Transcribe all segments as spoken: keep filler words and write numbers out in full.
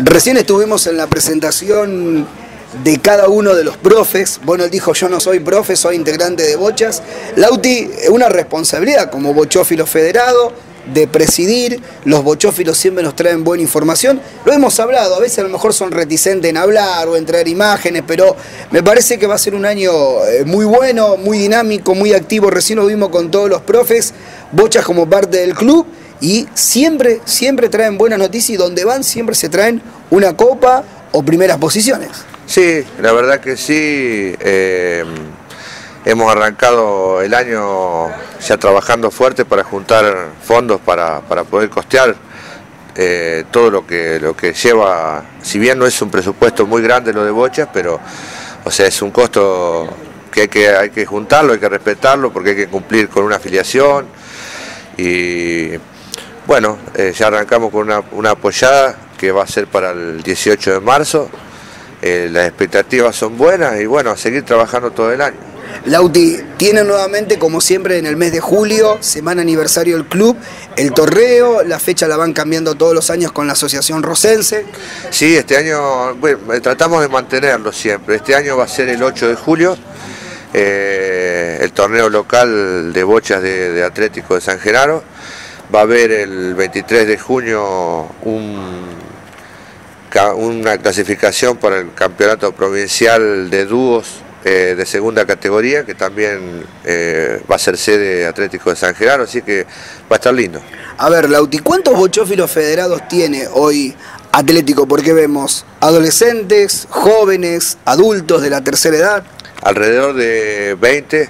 Recién estuvimos en la presentación de cada uno de los profes. Bueno, él dijo, yo no soy profe, soy integrante de bochas. Lauti, una responsabilidad como bochófilo federado, de presidir. Los bochófilos siempre nos traen buena información. Lo hemos hablado, a veces a lo mejor son reticentes en hablar o en traer imágenes, pero me parece que va a ser un año muy bueno, muy dinámico, muy activo. Recién lo vimos con todos los profes, bochas como parte del club, y siempre, siempre traen buenas noticias, y donde van siempre se traen una copa o primeras posiciones. Sí, la verdad que sí. Eh, hemos arrancado el año ya trabajando fuerte para juntar fondos para, para poder costear eh, todo lo que, lo que lleva, si bien no es un presupuesto muy grande lo de bochas, pero o sea, es un costo que hay que, hay que juntarlo, hay que respetarlo, porque hay que cumplir con una afiliación. Y bueno, eh, ya arrancamos con una, una apoyada que va a ser para el dieciocho de marzo. Eh, las expectativas son buenas y bueno, a seguir trabajando todo el año. Lauti, tiene nuevamente, como siempre, en el mes de julio, semana aniversario del club, el torneo, la fecha la van cambiando todos los años con la Asociación Rosense. Sí, este año, bueno, tratamos de mantenerlo siempre. Este año va a ser el ocho de julio, eh, el torneo local de bochas de, de Atlético de San Genaro. Va a haber el veintitrés de junio un... una clasificación para el campeonato provincial de dúos eh, de segunda categoría, que también eh, va a ser sede Atlético de San Genaro, así que va a estar lindo. A ver, Lauti, ¿cuántos bochófilos federados tiene hoy Atlético? Porque vemos adolescentes, jóvenes, adultos de la tercera edad. Alrededor de veinte,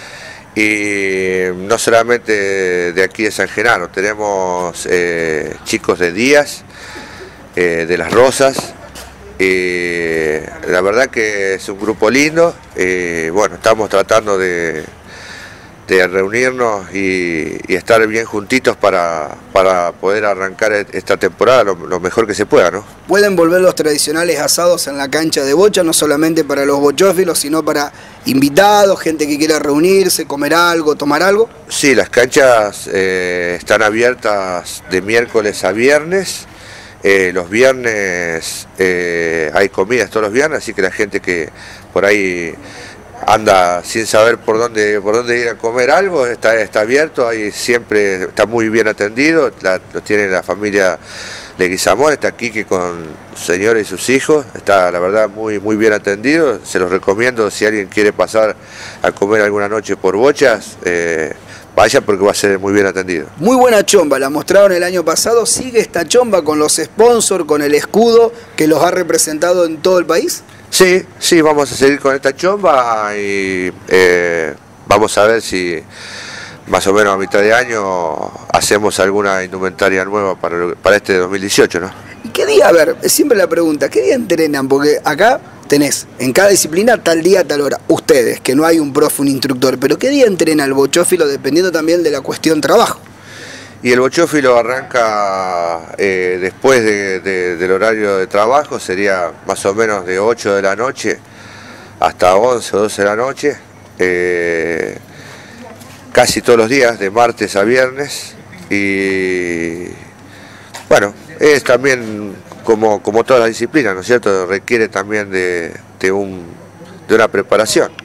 y no solamente de aquí de San Genaro, tenemos eh, chicos de Díaz, Eh, de Las Rosas. Eh, la verdad que es un grupo lindo. Eh, bueno, estamos tratando de, de reunirnos y, y estar bien juntitos para, para poder arrancar esta temporada lo, lo mejor que se pueda, ¿no? Pueden volver los tradicionales asados en la cancha de bocha, no solamente para los bochófilos, sino para invitados, gente que quiera reunirse, comer algo, tomar algo. Sí, las canchas eh, están abiertas de miércoles a viernes. Eh, los viernes eh, hay comidas todos los viernes, así que la gente que por ahí anda sin saber por dónde por dónde ir a comer algo, está, está abierto, ahí siempre está muy bien atendido, la, lo tiene la familia Leguizamón, está aquí que con su señora y sus hijos, está la verdad muy, muy bien atendido. Se los recomiendo si alguien quiere pasar a comer alguna noche por bochas, eh, vaya, porque va a ser muy bien atendido. Muy buena chomba, la mostraron el año pasado. ¿Sigue esta chomba con los sponsors, con el escudo que los ha representado en todo el país? Sí, sí, vamos a seguir con esta chomba y eh, vamos a ver si más o menos a mitad de año hacemos alguna indumentaria nueva para, para este dos mil dieciocho, ¿no? ¿Y qué día? A ver, siempre la pregunta, ¿qué día entrenan? Porque acá tenés en cada disciplina tal día, tal hora. Ustedes, que no hay un profe, un instructor, pero ¿qué día entrena el bochófilo dependiendo también de la cuestión trabajo? Y el bochófilo arranca eh, después de, de, del horario de trabajo, sería más o menos de ocho de la noche hasta once o doce de la noche, eh, casi todos los días, de martes a viernes, y bueno, es también como, como todas las disciplinas, ¿no es cierto? Requiere también de, de, un, de una preparación.